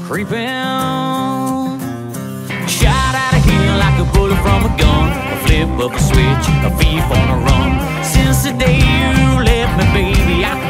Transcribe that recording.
creeping. Shot out of here like a bullet from a gun, a flip of a switch, a thief on a run. Since the day you left me, baby, I